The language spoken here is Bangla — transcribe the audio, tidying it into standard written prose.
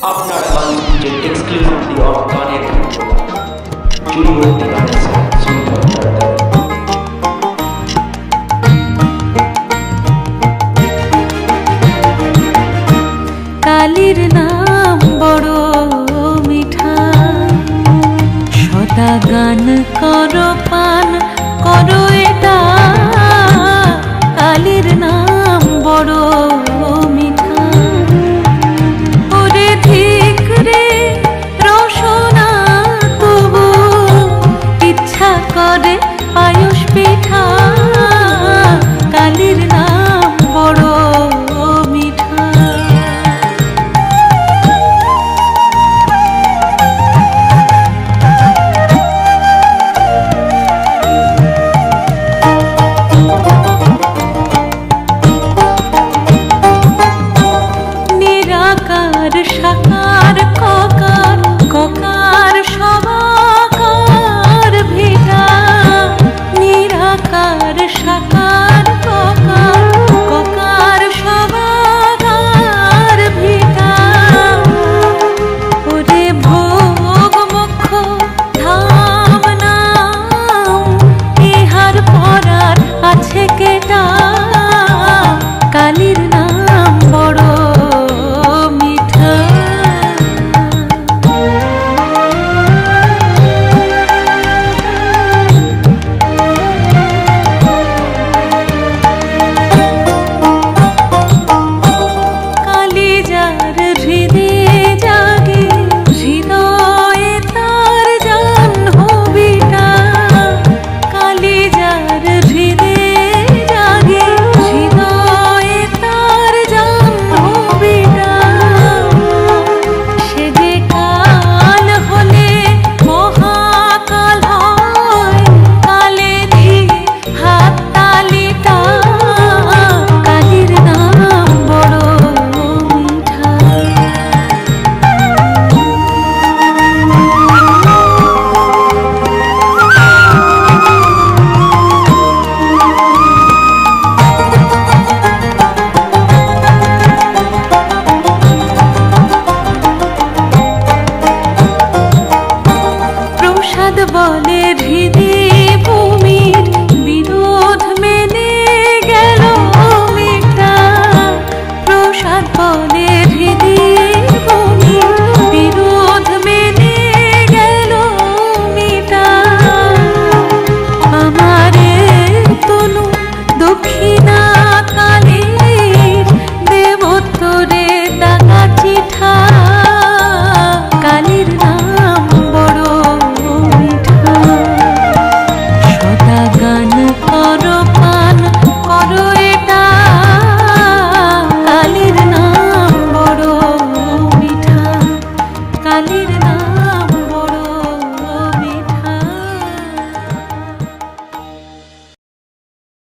আপনার যে এক্সক্লুসিভলি গানের চুরিবর্তী গানের কালির নাম বড় মিঠা সদা গান করো পান করো এটা কালির নাম বড় মিঠা ওরে ঠিক রে রসনা তবু ইচ্ছা করে পায়স পিঠা কালির নাম বড় সাকার ককার ককার সবাই